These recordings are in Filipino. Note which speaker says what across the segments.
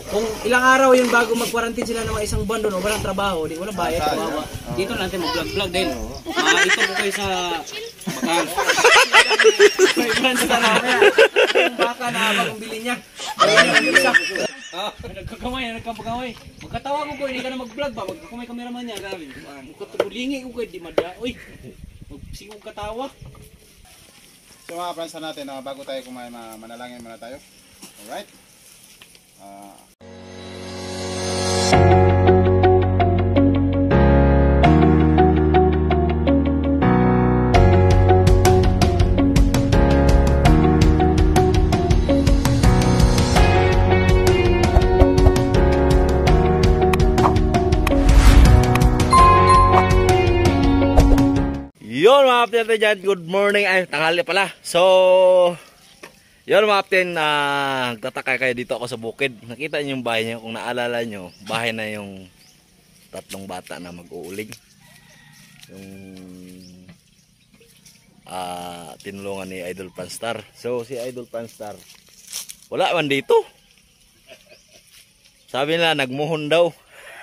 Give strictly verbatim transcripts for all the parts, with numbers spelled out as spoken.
Speaker 1: Kung ilang araw yun bago mag-quarantine sila ng mga isang buwan doon o walang trabaho, di walang bayad, kawawa.
Speaker 2: Dito natin mag-vlog-vlog din. Ah, ito po kayo sa bakal.
Speaker 1: May branch na namin. Yung baka na habang bili niya. Ayun yung isa.
Speaker 2: Ah, nagkakamay, nagkakamay. Magkatawa ko ko, hindi ka na mag-vlog ba? Magkakamay cameraman niya, grabe. Magkatulingi ko kayo, di madya. Uy, magsigong katawa.
Speaker 3: So mga friends natin, uh, bago tayo kumain, uh, manalangin muna tayo. Alright? Uh,
Speaker 4: Yun mga kapten dyan, good morning, ay tanghali pala. So, yun mga kapten, uh, nagtataka kayo dito ako sa bukid. Nakita niyo yung bahay niyo, kung naalala niyo, bahay na yung tatlong bata na mag-uuling. Yung uh, tinulungan ni Idol Panstar. So, si Idol Panstar, wala man dito. Sabi nila, nagmuhon daw.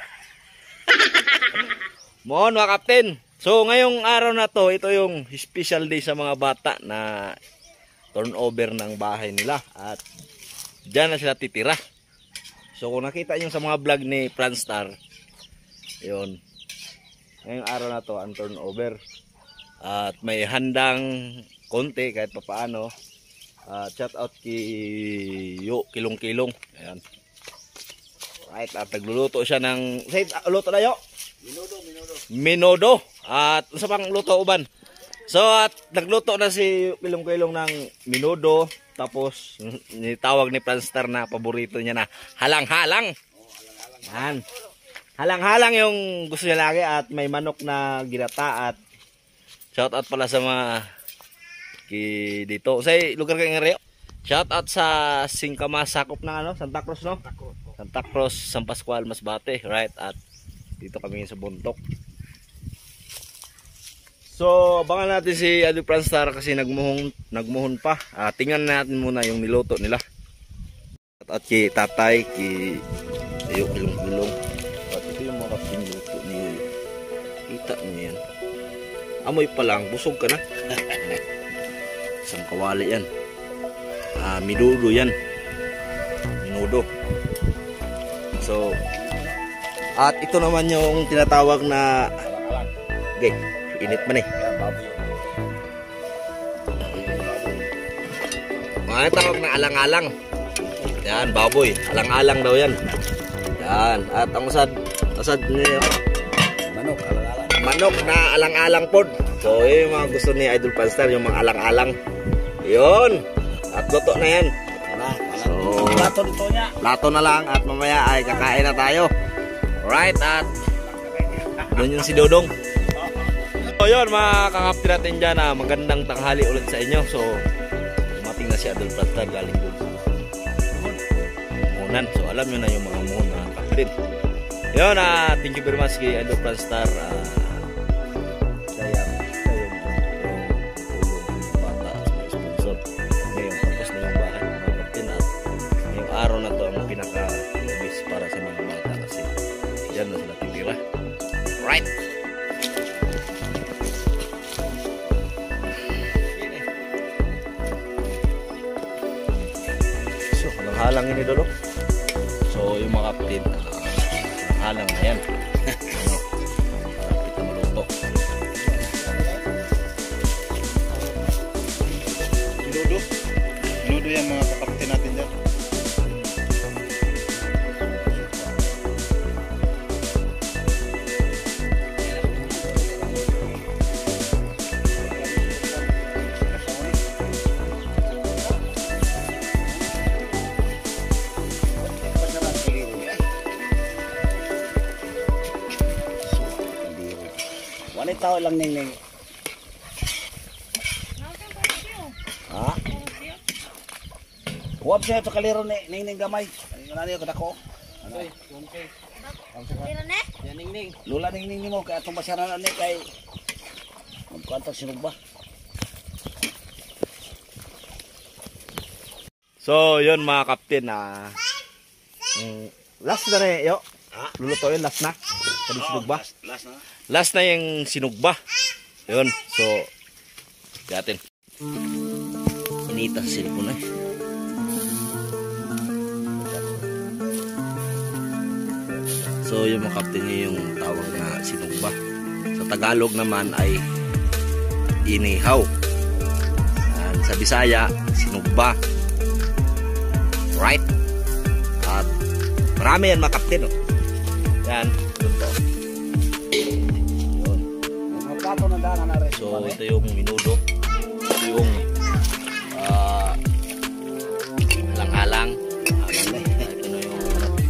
Speaker 4: Mohon mga kapten. So ngayong araw na to, ito yung special day sa mga bata na turnover ng bahay nila at dyan na sila titira. So kung nakita nyo sa mga vlog ni Franstar, yun, ngayong araw na to ang turnover at may handang konti kahit papaano. Uh, shout out kay Yo Kilong Kilong. Ayan. Right, at nagluluto siya ng, say, luto na Yo? Minodo, minodo. Minodo. At sa pang luto uban. So at nagluto na si Kilong-Kilong ng minodo. Tapos nitawag ni Franstar na paborito niya na halang-halang. Yan. Halang-halang yung gusto niya lagi. At may manok na ginata. At shout out pala sa mga ki dito. Sa lugar kayong Rio. Shout out sa Singkama sakop ng ano, Santa Cruz, no? Santa Cruz, San Pascual, Masbate, right? At dito kami sa Buntok. So, abangan natin si Idol Franstar kasi nagmuhon, nagmuhon pa. Uh, tingnan natin muna yung niluto nila. At, at kay tatay, kay Yo Kilong-Kilong. At ito yung mga pinuto ni Yo. Kita niyo yan. Amoy pa lang, busog ka na. Isang kawali yan. Uh, minudo yan. Minudo. So, at ito naman yung tinatawag na okay, init man eh. Mga tawag na alang-alang. Yan, baboy. Alang-alang daw yan. Yan. At ang usad, usad niya manok, alang-alang. Manok na alang-alang pod. So, yun yung mga gusto ni Idol Franstar, yung mga alang-alang. Yun. At luto na yan. So,
Speaker 2: Plato dito niya.
Speaker 4: plato na lang at mamaya ay kakain na tayo. Right, at doon yung si Dodong. So yun mga kakapti natin dyan, ah, magandang tanghali ulit sa inyo. So dumating na si Idol Franstar galing doon muhunan. So alam nyo na yung mga muhun na kapatid. Yun, ah, thank you very much kay Idol Franstar. ah, Sayang sayang yung tulong bata at mga sponsor. Ngayon tapos na yung bahay mga kapatid. At ngayong araw na to ang pinaka-labis para sa mga bata kasi dyan na sila titira. Right. So, halang ini dulu. So, yung mga kapatid, halang na yan. Ano, kapit na maluto.
Speaker 3: minudo. Minudo yan mga kakapten natin dyan.
Speaker 2: Wala tao lang ning ning.
Speaker 4: Ha?
Speaker 2: Huwag siya ito kaliro ni ning ning gamay. Ano niyo kadako? Ano?
Speaker 5: Lira ne?
Speaker 2: Yan ning ning. Lula ning ning mo kay atong basyaran ani kay magkanto sinugba.
Speaker 4: So, yun mga kapten, ah, mm, Last na rin, yo. Lulutuin, last na. Kani sinugba.
Speaker 3: Last na.
Speaker 4: Last na yung sinugba. Yun. So, gatin. Inita sa silikon eh. So, yung mga kapten niya yung tawag na sinugba. Sa Tagalog naman ay inihaw. And sa Bisaya, sinugba. Right? At marami yan mga kapten. Oh. Yan. Yun to. Yun. So, ito yung minudo. Ito yung uh, halang-halang. Ito na yung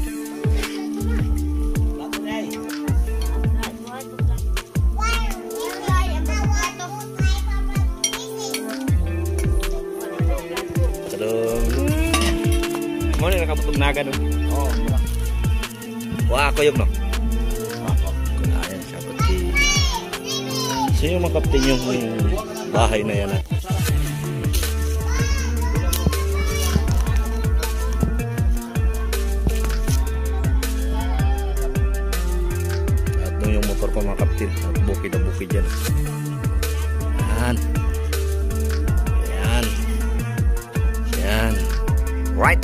Speaker 4: mo na nakaputog naga no? Oo. Wah, ako yung no? Ayan, sabat si... So yung mga kapten yung bahay na yan. At nung yung motor ko mga kapten, bukid na bukid yan. Ayan. Ayan. Ayan. Right.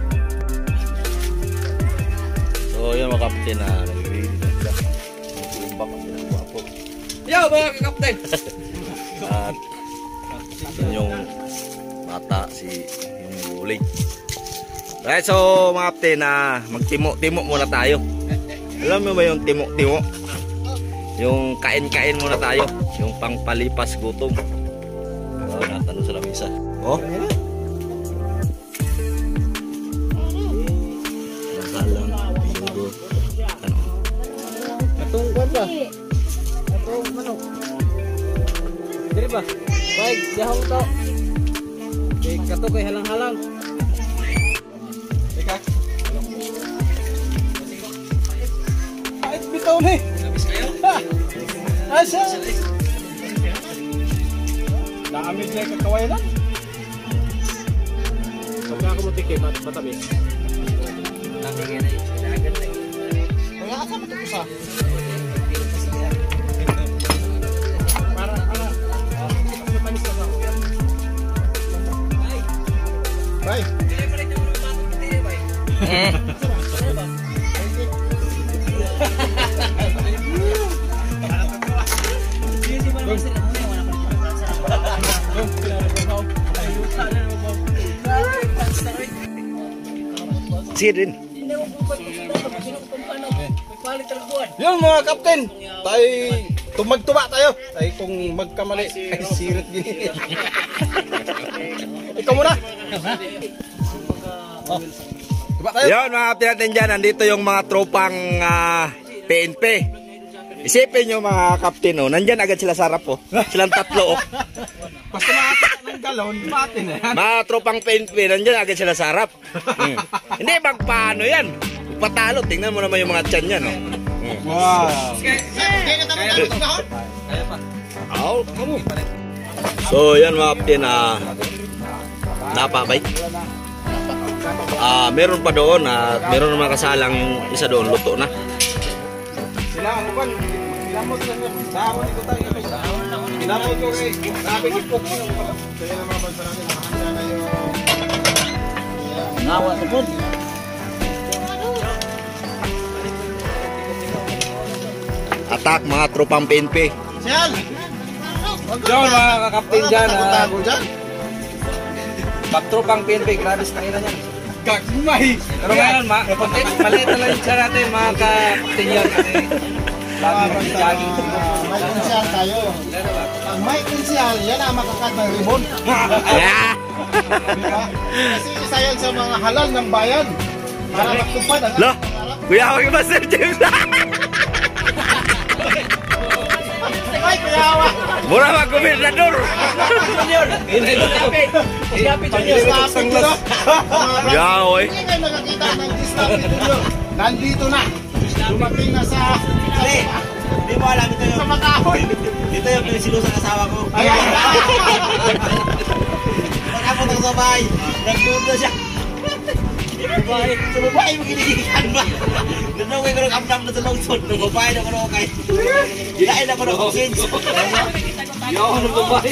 Speaker 4: So yun mga kapten na nag-ready na sila. Nag-uumba kasi ng guwapo.
Speaker 1: Yo mga kapten!
Speaker 4: At yun yung bata si yung bulig. Right, so mga kapten na magtimo-timo muna tayo. Alam mo ba yung timo-timo? Yung kain-kain muna tayo. Yung pangpalipas gutom. So natanong sa lamisa. Oh?
Speaker 1: Atong kwan ba? Atong manok. Dili ba? Baik, dahong to. Kay kato kay halang-halang. Teka. Ay, bitaw ni. Nabis kayo? Asa? Dami dyan kakaway na. Pag ako mo tikay, matabi. Dami nga na yung kinagan na yun. Wala ka sa matutusa. Para, para. Mapanis ka ba? Bye.
Speaker 4: Eh. Sige din.
Speaker 3: Yun mga kapten, tayo tumagtuma tayo. Tayo kung magkamali ay sirit gini. Ikaw muna. Oh. Tuba tayo.
Speaker 4: Yun mga kapten natin dyan, nandito yung mga tropang uh, P N P. Isipin nyo mga kapten, oh, nandyan agad sila sa harap oh. Silang tatlo oh.
Speaker 3: Basta makakita ng galon, mati na yan.
Speaker 4: Mga tropang P N P, nandyan agad sila sa harap. Hmm. Hindi magpaano yan. Patalo, tingnan mo naman yung mga tiyan yan oh. Hmm.
Speaker 3: Wow.
Speaker 4: Oh, so yan mga kapten, uh, napabay. Ah, uh, meron pa doon at uh, meron naman kasalang yung isa doon luto na.
Speaker 3: Sila ang bukan, ilamot lang yan. Dahon ito tayo. Ilamot ko kay, grabe kipok mo. Kaya naman bansa natin, makahanda na yung...
Speaker 4: Nawa sa pod. Attack mga tropang P N P.
Speaker 3: Siyal!
Speaker 1: Diyan mga kakapten dyan.
Speaker 3: Tago dyan.
Speaker 1: Pagtropang P N P, grabe sa kanila niyan.
Speaker 3: Gagmay!
Speaker 1: Pero ngayon, ma maliit na lang siya natin mga kapten yan. Kasi lagi mag-jogging.
Speaker 3: May insyal tayo. Ang may insyal, yan ang makakat ng ribbon.
Speaker 4: Yeah.
Speaker 3: Kasi isa yan sa mga halal ng bayan. Para magtupad ang...
Speaker 4: Lo, kuya ako yung Master James.
Speaker 3: Ay, kuyawa!
Speaker 4: Mura mag-gobernador.
Speaker 1: Junior! Kapit! Kapit Junior!
Speaker 4: Yeah, oy.
Speaker 3: Hindi kayo nakakita ng Disney Junior. Nandito na. Dumating na sa...
Speaker 1: Hindi mo alam ito
Speaker 3: Sa Makahoy.
Speaker 1: Dito yung pinasilusang asawa ko.
Speaker 3: Ayan.
Speaker 1: Pagkapot ako sa bahay, nag-doon na siya.
Speaker 2: Babae.
Speaker 4: Sa babae mo kinikikan ba? Nanawin ko ng amdam na sa lungsod. Ng babae na ko na kay. Ginain na ko ng sense.
Speaker 2: Yo, ano babae?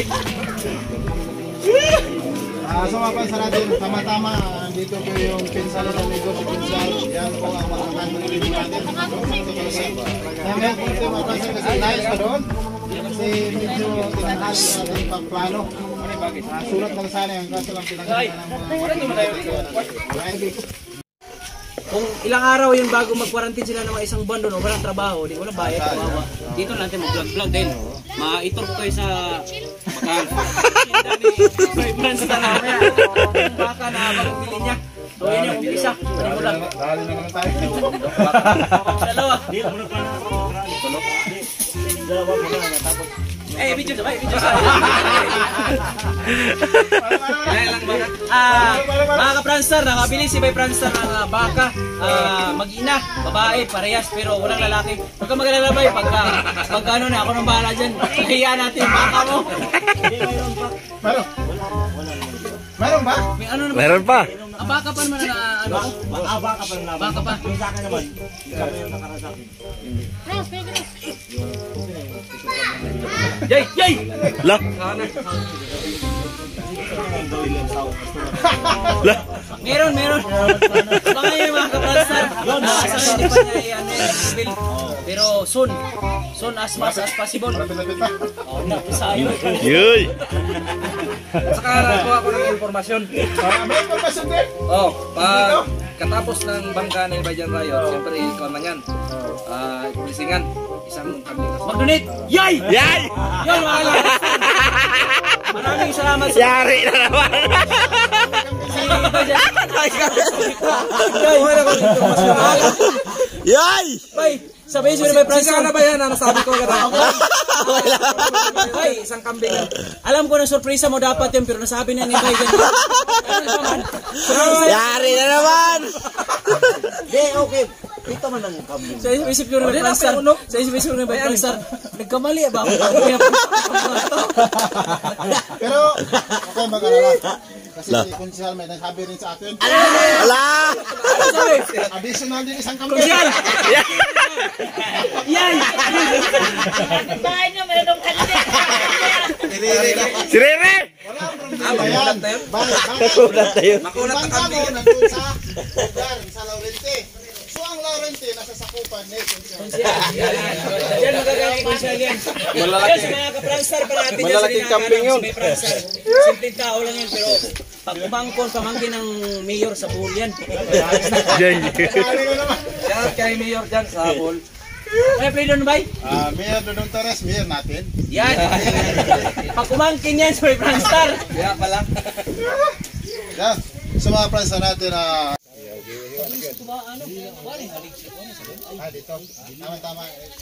Speaker 3: Ah, so mapansin natin, tama-tama, dito po yung pinsala ng negosyo pinsal. Yan po ang mga kanto natin. Kaya po ito mapansin kasi nice pa doon. Kasi medyo tinanghal sa ating pagplano. Ah, sulat lang sana yung kaso lang pinagawa ng mga...
Speaker 2: Kung ilang araw yun bago mag-quarantine sila ng mga isang buwan doon o walang trabaho, di walang bayad, kawawa. Dito natin mag-vlog-vlog din. Ma-itorp ko sa bakal. May brands na namin. Yung baka na habang bili niya. So yun yung umpisa. Panimula.
Speaker 3: Dali na naman tayo.
Speaker 2: Dalawa. Eh, video sa, video sa. Kaya lang ba? Ah, mga ka-pranstar, nakabili si Bay Pranstar ng uh, baka, uh, mag-ina, babae, parehas, pero walang lalaki. Huwag ka mag-alala Bay, pagka, pagka ano na, ako nang bahala dyan. Nahiya natin yung baka mo.
Speaker 3: Meron? Meron ba?
Speaker 2: May ano naman?
Speaker 4: Meron pa.
Speaker 2: Ang baka pa naman na ano?
Speaker 4: Baka baka pa naman.
Speaker 2: Baka pa.
Speaker 4: Yung sa akin naman. Ikaw yung nakarasakin.
Speaker 2: Yay! Yay!
Speaker 4: Lah. Lah.
Speaker 2: Meron, meron. Baka yung mga ka-pranstar. Yun, sa hindi pa niya i-ano yung pero soon. Soon as much as possible.
Speaker 3: Lapit-lapit pa.
Speaker 2: Oh, napisayo.
Speaker 4: Yoy.
Speaker 1: Saka nakuha ko ng informasyon.
Speaker 3: Ah, may information din.
Speaker 1: Oh, pag katapos ng bangka ng Bajan Riot, siyempre ikaw man yan. Ah, lisingan. Isang kambing.
Speaker 2: Mag-donate! Yay!
Speaker 4: Yay!
Speaker 2: Yun, mga ka-pranstar. Maraming salamat sa
Speaker 4: Yari na naman.
Speaker 1: Yay! Wala ko ng informasyon.
Speaker 4: Yay!
Speaker 2: Bay, sabihin siya na Bay Pranstar.
Speaker 1: Sika na ba yan? Ano sabi ko ka Bay, isang kambing.
Speaker 2: Alam ko na sorpresa mo dapat yun, pero nasabi na ni Bay dyan.
Speaker 4: Yari na naman.
Speaker 3: Hindi, okay. Ito man ang kambing.
Speaker 2: Sa isip ko na Bay Pranstar. Sa isip ko na Bay Pranstar. Nagkamali ba ako?
Speaker 3: Pero, okay, mag-alala. Kasi si Kunsihal may nasabi rin sa akin.
Speaker 4: Ala!
Speaker 3: Additional din isang kambing.
Speaker 2: Kunsihal! Yan!
Speaker 5: Bahay niyo, meron kanina.
Speaker 4: Si Rere!
Speaker 3: Ayan. Bang,
Speaker 4: Nakulat tayo.
Speaker 3: Makulat na kambing. Yung bangka mo, nandun sa lugar, sa Laurente. So, ang Laurente, nasa sakupan ni Kunsihal.
Speaker 2: Diyan magagamit ko siya yan. Yes, mga ka-pranstar parati dyan sa
Speaker 1: kambing yun.
Speaker 2: May pranstar. Simpleng tao lang yan, pero pag umangkon, pamangkin ng mayor sa buhol yan.
Speaker 4: Yan.
Speaker 3: Sabi ko naman.
Speaker 1: Shout kay Mayor dyan sa Hall.
Speaker 2: Ay, pwede doon, Bay?
Speaker 3: Ah, Mayor Dodong Torres, Mayor natin.
Speaker 2: Yan. Pag umangkin yan sa may pranstar.
Speaker 1: Kaya pala.
Speaker 3: Yan. Sa mga plans na natin na... Ah, dito. Tama-tama.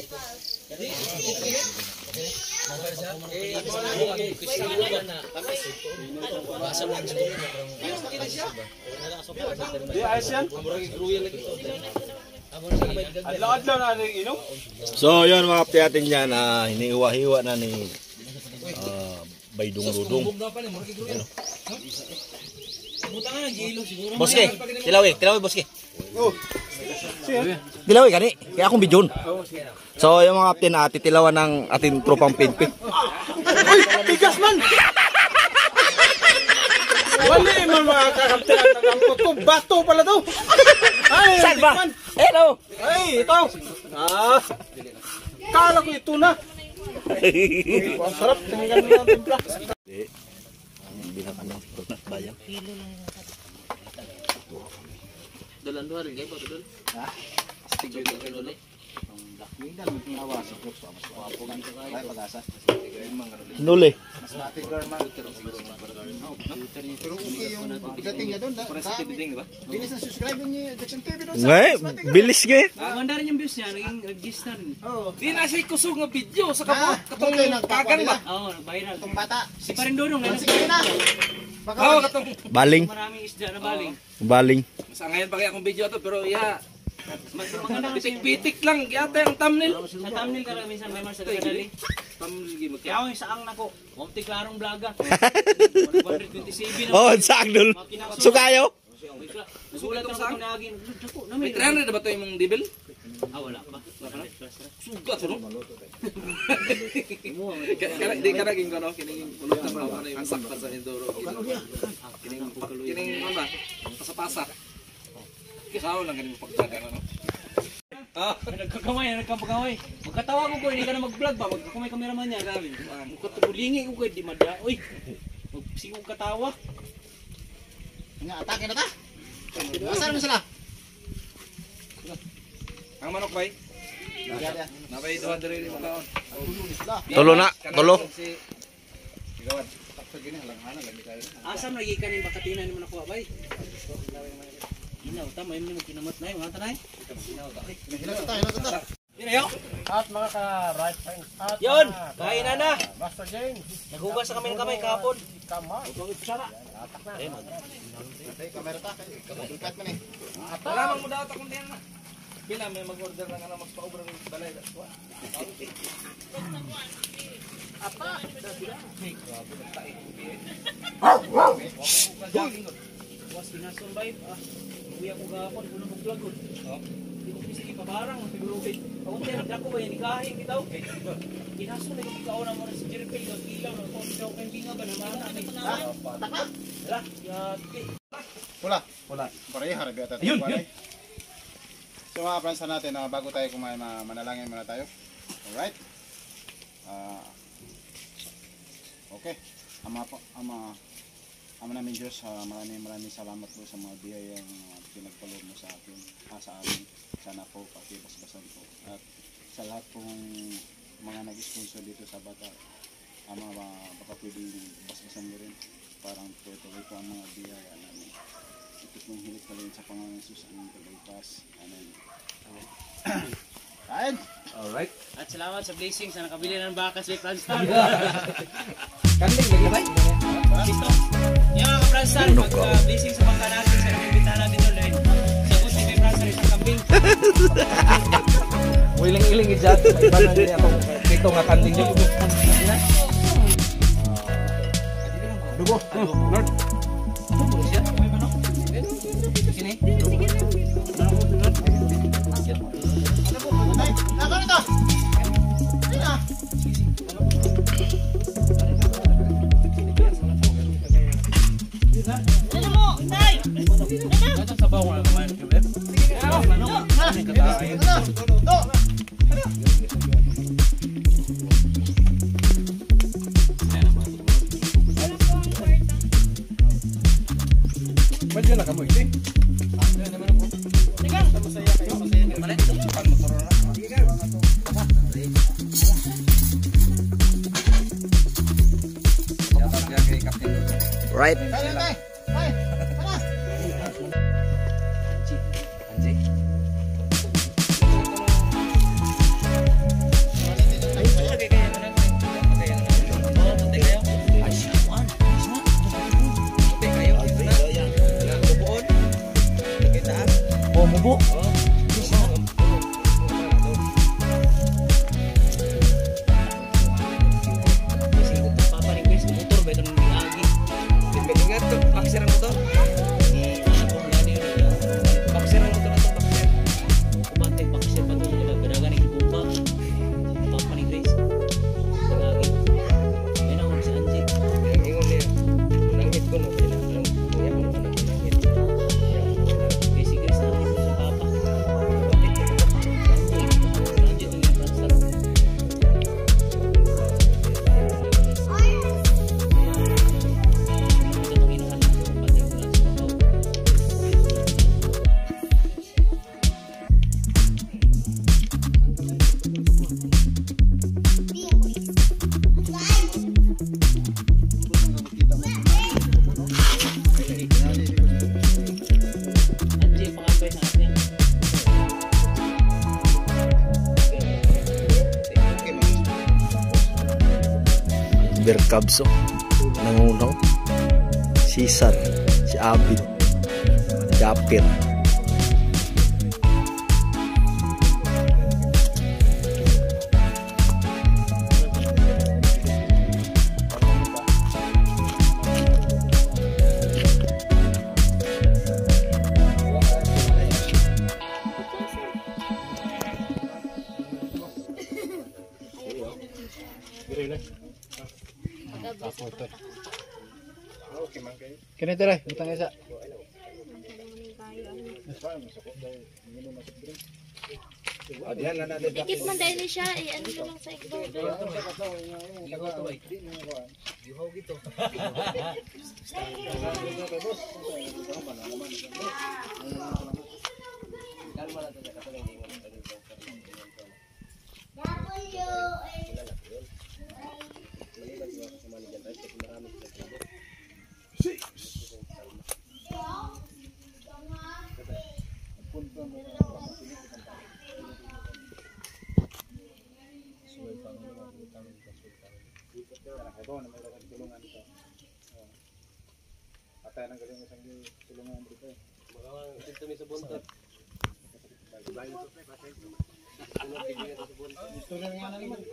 Speaker 4: So yun mga kapatid natin dyan, uh, hinihiwa-hiwa na ni uh, Baydong Dudong. Boske, tilawi, tilawi boske. Tilawi kani, kaya akong bidyon. So yung mga kapatid na titilawan ng ating tropang pinpi.
Speaker 3: Ay! Tigas man! Wali man mga kakapten at nagangkot ko. Bato pala to. Ay,
Speaker 4: Saan ba?
Speaker 3: tikman.
Speaker 4: Hello!
Speaker 3: Ay, ito. Ah, kala ko ito na. Ang sarap. Tingnan mo ang timpla.
Speaker 4: Ang bilang anong donut bayang.
Speaker 2: Dolan doon, kayo pa doon.
Speaker 3: Ha?
Speaker 2: Stigyo ka doon.
Speaker 3: Mindan mo yung awa sa kurso. Mas wapo nga ito kayo. Ay, pag-asa.
Speaker 4: Nuli.
Speaker 3: Mas matigar man. Pero okay yung dating niya doon. Bilis na subscribe niyo. Jackson T V doon.
Speaker 4: Ngay, bilis nga eh.
Speaker 2: Maganda rin yung views niya, naging register rin.
Speaker 1: Di na siya kusog nga video sa
Speaker 3: Ah,
Speaker 1: kapot. Katong
Speaker 3: okay, nagpapalila.
Speaker 1: kagan ba?
Speaker 2: Oo, viral.
Speaker 3: Itong bata.
Speaker 2: Si Parindodong, ano?
Speaker 3: Sige na. Baka
Speaker 1: Oo, katong.
Speaker 4: Baling,
Speaker 2: Maraming isda na baling.
Speaker 4: baling.
Speaker 1: Sa ngayon pa kaya akong video to pero ya. Pitik-pitik lang yata yung thumbnail.
Speaker 2: Sa thumbnail ka lang minsan may mas nagkadali.
Speaker 1: Thumbnail gimot.
Speaker 2: Kaya ako yung saang nako. Munti klarong vloga. one twenty-seven
Speaker 4: Oh, saan dul? So kayo?
Speaker 2: Nasulat ako sa nagin.
Speaker 1: May trainer na ba ito yung devil?
Speaker 2: Ah, wala pa.
Speaker 1: Sugat ano? Di ka naging kono, kining punot na ba ano yung sakpa sa Enduro. Kining kining ano ba? Pasa-pasa. Kisaw lang ganing pagdagan ano. Ah,
Speaker 2: nagkakamay, nagkakamay. Magkatawa ko ko, hindi ka na mag-vlog ba? Magkakamay cameraman niya, sabi. Magkatulingi ko ko, di madya. Uy, magsigong katawa.
Speaker 3: Nga, atake na ta. Asan mo sila?
Speaker 1: ang manok bay. Nabay duha diri mo kaon.
Speaker 4: Tulo na, tulo.
Speaker 1: Igawan. Taksa gini halang-hana lagi tayo.
Speaker 2: Asam lagi kanin bakatinan mo nakuha bay. Inaw ta, may mo kinamat na, mga tanay. Inaw ta.
Speaker 3: Hilot ta, hilot ta.
Speaker 2: Dinayo.
Speaker 3: At mga ka-right friends. At
Speaker 2: Yon, kain na na.
Speaker 3: Master James.
Speaker 2: Naghugas sa kami ng kamay kahapon.
Speaker 3: Kamay.
Speaker 2: Sara.
Speaker 3: Eh, mag. Tay kamera ta kay. Kamulikat man eh.
Speaker 1: Wala mo daw ta kun diyan na. Bila may mag-order na nga na mas paubra ng balay. Apa?
Speaker 2: Was pinason bay. Ah, uwi ako gahapon, kuno mo vlog ko. Oh. Di ko sige pabarang mo siguro kay. Ako tira dako ba ni kahi bitaw. Kinaso na yung ikaw na mo si Jerpel ng ilaw na ko daw kay binga ba naman ani.
Speaker 3: Taka.
Speaker 2: Hala, ya.
Speaker 3: Wala. Wala. Pareha ra biya ta. Ayun. So mga friends natin, uh, bago tayo kumain, uh, manalangin muna tayo. Alright. Uh, okay. Ama po, ama, ama namin Diyos, uh, maraming maraming salamat po sa mga biyayang uh, pinagpalob mo sa akin, ah, sa amin. Sana po pakibasbasan po. At sa lahat pong mga nag-sponsor dito sa bata, ama, uh, baka pwedeng basbasan mo rin. Parang tuloy po ang mga biyaya namin. Ito pong hilit ka rin sa Panginoon Jesus ang tagalipas. Amen. Kain!
Speaker 1: Alright.
Speaker 2: At salamat sa blessing sa nakabili ng bakas ni Franstan.
Speaker 1: Kanding lagi bay.
Speaker 2: Ito. Yung mga Franstan, mag-blessing sa bangka natin sa nakibitahan natin ulit. Sa gusto ni Franstan sa kambing.
Speaker 1: Wiling-iling ijat. Iba na niya akong dito nga kanding niyo. Dugo. Lord. Dugo siya. May manok. Sini.
Speaker 3: Ako nito! Ano?
Speaker 5: Ano mo? Tay!
Speaker 2: Ito sa bawang naman.
Speaker 1: Medyo na kamoy ito eh.
Speaker 4: Right.
Speaker 3: Tay, tay! Tay! Tara!
Speaker 2: Oh, mubo.
Speaker 4: Berkabso, nangunaw, si Sat, si Abid, Japir.
Speaker 3: Kini tira, butang isa.
Speaker 5: Ikit man dahil siya, eh, ano na lang sa igbo.
Speaker 3: Patay ng galing isang tulungan dito. Istorya nga na naman.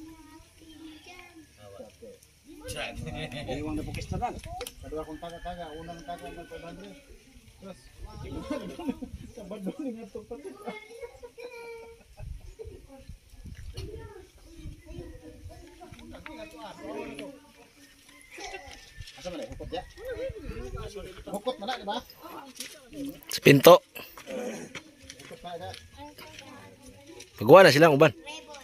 Speaker 3: Iwang na bukis na lang. Kadua kong taga-taga, unang taga ng five hundred. Terus, sabad doon nga ito pati. Asa man eh, hukot ya? Hukot na na, di ba?
Speaker 4: Sa pinto.
Speaker 3: Hukot na na.
Speaker 4: Pagawa na silang uban.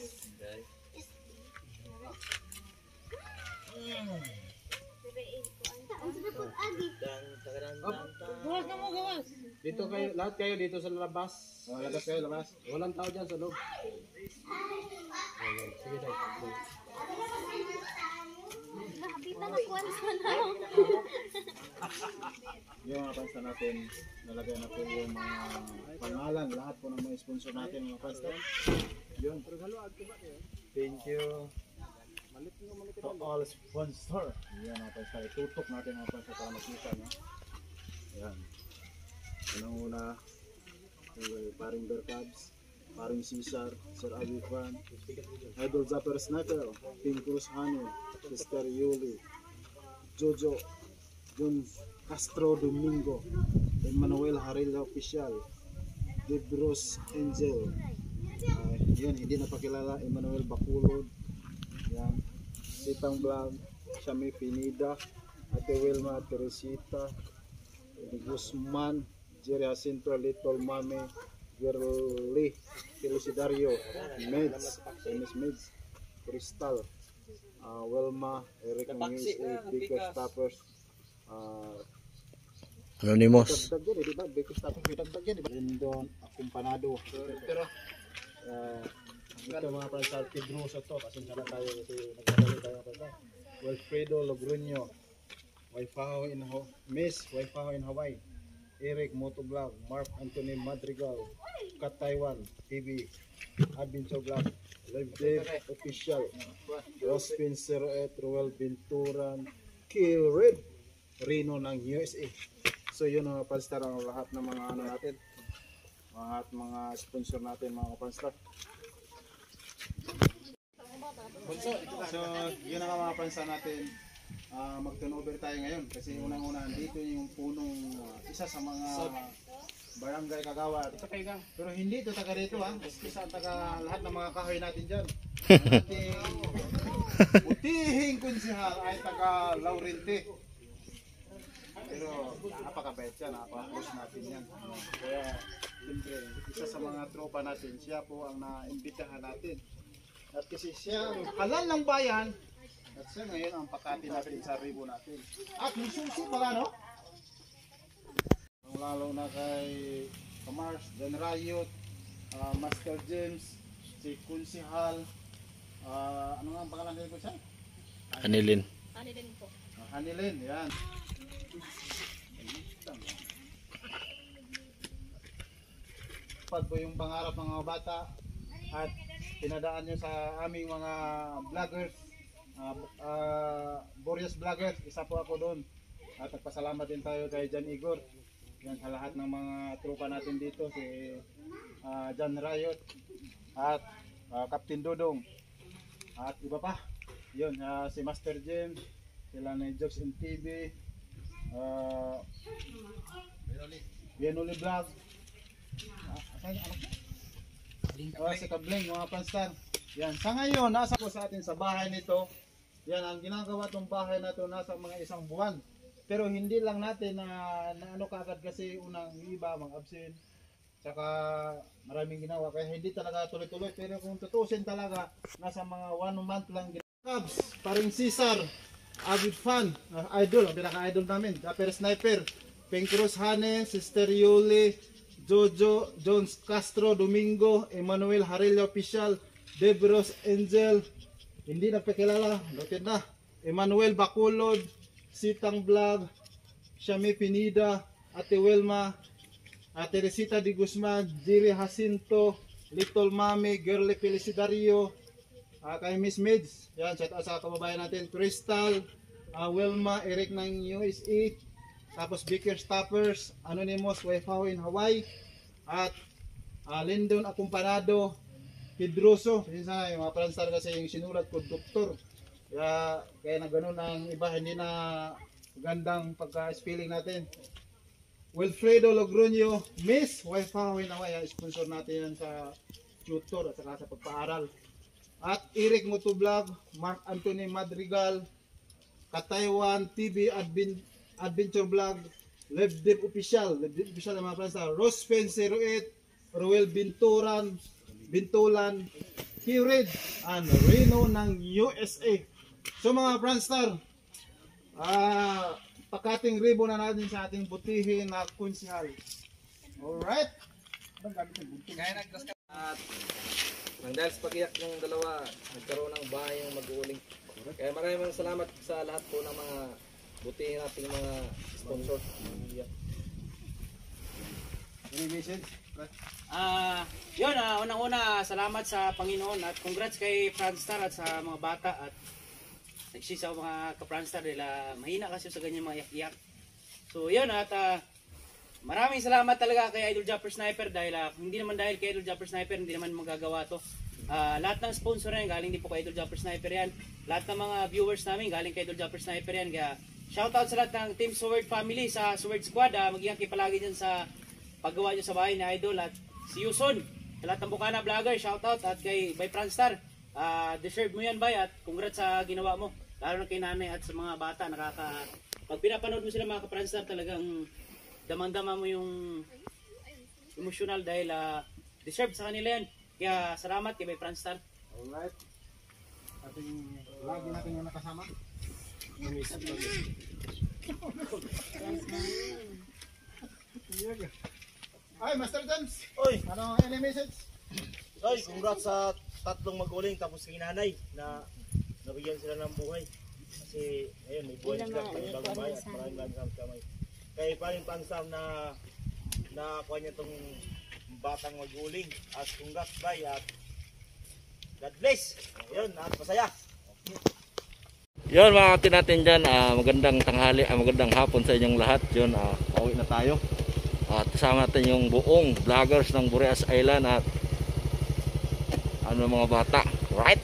Speaker 2: Dito kayo, lahat kayo dito sa labas.
Speaker 3: Oh, labas kayo, labas.
Speaker 2: Walang tao dyan sa loob.
Speaker 5: Nakapita na kuwan sa na.
Speaker 3: Yung mga pansa natin, nalagay na po yung mga pangalan, lahat po ng mga sponsor natin, mga pansa. Yun. Thank you to all sponsor. Yan mga pansa, itutok natin mga pansa para makita nyo. Yan. Unang-una, yung paring Berkabs, paring Cesar, Sir Abi Fan, Idol Zapper Sniper, Pink Cruz Honey, Sister Yuli, Jojo, John Castro Domingo, Emmanuel Harila Official, Debros Angel, uh, yan, hindi na pakilala, Emmanuel Bakulod, yan, Sitang Blanc, Shami Pinida, Ate Wilma Teresita, Guzman, Jerry Jacinto, Little Mami, Girly, Felicidario, Meds, Miss Meds, Crystal, uh, Wilma, Eric ng U S A, Bigger Stoppers, uh,
Speaker 4: Anonymous.
Speaker 3: dagdag yan, di ba? Bigger Stoppers, may dagdag yan, di ba? Lindon, Acompanado, pero, uh, ito mga pransal, Tidroso to, kasi sana tayo, kasi nagkakalit tayo pransal. Wilfredo Logroño, Waifaho in Ho Miss Waifaho in Hawaii, Eric Motovlog, Mark Anthony Madrigal, Kat Taiwan T V, Adventure Vlog, Live Dave Official, Rospin zero eight, Ruel Binturan, Kill Red, Rino ng U S A. So yun mga panstar ang lahat ng mga ano natin, lahat mga sponsor natin mga panstar. So yun ang mga panstar natin. Uh, mag-turnover tayo ngayon kasi unang-una dito yung punong uh, isa sa mga barangay Kagawad. Pero hindi ito taga dito ha, isa taga lahat ng mga kahoy natin dyan. Ang ating butihing konsehal ay taga Laurente. Pero napakabait siya, napaka-push natin yan. Kaya siyempre, isa sa mga tropa natin, siya po ang naimbitahan natin. At kasi siya ang halal ng bayan, at siya ngayon ang pakati natin sa ribo natin. At may susi pala, no? Ang lalo na kay Kamars, John Rayot, uh, Master James, si Kunsihal, uh, ano nga ang pangalan nila ko siya?
Speaker 4: Anilin.
Speaker 5: Anilin po.
Speaker 3: Uh, Hanilin, yan. Pad po yung pangarap ng mga bata at pinadaan nyo sa aming mga vloggers. Uh, uh, Boreas Vloggers, isa po ako doon at nagpasalamat din tayo kay Jan Igor, yan sa lahat ng mga tropa natin dito, si uh, John Rayot at uh, Captain Dodong at iba pa yun, uh, si Master James, sila na Jokes M T V, uh, Bianoli Vlog, uh, uh, si Kabling mga panstan, Yan, sa ngayon, nasa po sa atin sa bahay nito. Yan, ang ginagawa tong bahay na to nasa mga isang buwan. Pero hindi lang natin na, na ano kaagad kasi unang iba, mga absent. Saka maraming ginawa. Kaya hindi talaga tuloy-tuloy. Pero kung tutusin talaga, nasa mga one month lang ginawa. Cubs, paring Cesar, avid fan, uh, idol, ang pinaka-idol namin. Dapper Sniper, Pink Cruz Hane, Sister Yuli, Jojo, Jones Castro, Domingo, Emmanuel Harilla Official, Debros Angel, hindi nagpakilala, noted na. Emmanuel Bacolod, Sitang Vlog, Shami Pinida, Ate Welma, Ate Resita Di Guzman, Jiri Jacinto, Little Mami, Girly Felicidario, uh, kay Miss Mids, yan, shout out sa kababayan natin, Crystal, uh, Welma, Eric ng U S A, tapos Baker Stoppers, Anonymous, Waifaw in Hawaii, at uh, Lindon Acompanado, Pedroso, minsan yung mga pranstar kasi yung sinulat ko, doktor. Kaya, kaya na ganun ang iba, hindi na gandang pagka-spelling natin. Wilfredo Logroño, Miss Waifaw in Hawaii, sponsor natin yan sa tutor at saka sa pagpaaral. At Eric Motovlog, Mark Anthony Madrigal, Kataiwan T V Advent Adventure Vlog, Live Deep Official, Live Deep Official ng mga pranstar, Rospen zero eight, Roel Binturan, Bintulan, Kirid, and Reno ng U S A. So mga pranstar, ah, pakating ribbon na natin sa ating butihin na kunsihal. Alright?
Speaker 1: Kaya nagdas ka. At nang dahil sa pag-iyak ng dalawa, nagkaroon ng bahay yung mag-uuling. Kaya maraming salamat sa lahat po ng mga butihin nating mga sponsor.
Speaker 3: Any message?
Speaker 2: Ah, yun, ah, unang-una, salamat sa Panginoon at congrats kay Franstar at sa mga bata at nagsisa mga ka-Franstar dahil ah, mahina kasi sa ganyan mga iyak-iyak. So yun at ah, maraming salamat talaga kay Idol Jumper Sniper dahil ah, hindi naman dahil kay Idol Jumper Sniper hindi naman magagawa to. Ah, lahat ng sponsor yan galing din po kay Idol Jumper Sniper yan. Lahat ng mga viewers namin galing kay Idol Jumper Sniper yan. Kaya shoutout sa lahat ng Team Sword Family sa Sword Squad. Ah, mag-iyak kayo palagi dyan sa paggawa nyo sa bahay ni Idol at si Yuson, sa lahat ng Bukana Vlogger, shoutout at kay Bay Franstar, uh, deserve mo yan Bay at congrats sa ginawa mo, lalo na kay nanay at sa mga bata, nakaka, pag pinapanood mo sila mga ka-Franstar talagang damang-dama mo yung emotional dahil uh, deserve sa kanila yan, kaya salamat kay Bay Franstar.
Speaker 3: Alright. Ating lagi natin yung nakasama. Ay, Master James!
Speaker 6: Oy,
Speaker 3: Ano any message?
Speaker 6: oy, congrats sa tatlong mag-uling tapos kay nanay na nabigyan sila ng buhay. Kasi ayun, may buhay sila kay bagong bahay at maraming maraming kamay. Kay paring pansam na na kuha niya tong batang mag-uling at congrats bay at God bless. Ayun, at masaya.
Speaker 4: Yun mga kapatid natin dyan, ah, magandang tanghali, ah, magandang hapon sa inyong lahat. Yun, ah, pauwi na tayo. At kasama natin yung buong vloggers ng Boreas Island at ano mga bata, right?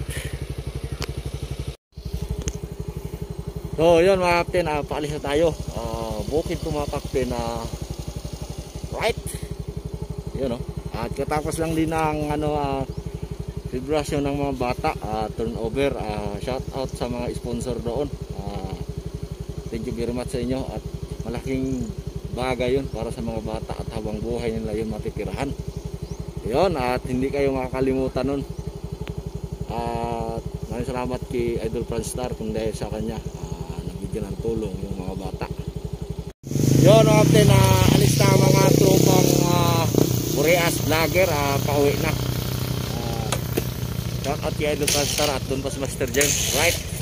Speaker 4: So yun mga kapatid, ah, paalis na tayo. Ah, bukid po mga kapatid na right? Yun o. At katapos lang din ng ano, ah, celebration ng mga bata, uh, turnover, uh, shout out sa mga sponsor doon. Uh, thank you very much sa inyo at malaking bagay yun para sa mga bata at habang buhay nila yung matitirahan. Yun, at hindi kayo makakalimutan nun. At uh, maraming salamat kay Idol Franstar kung dahil sa kanya uh, nabigyan ng tulong yung mga bata. Yun, okay, na alis na mga tropang uh, Boreas vlogger, uh, pauwi na. Shout out kay Idol Franstar at doon pa si Master James, right?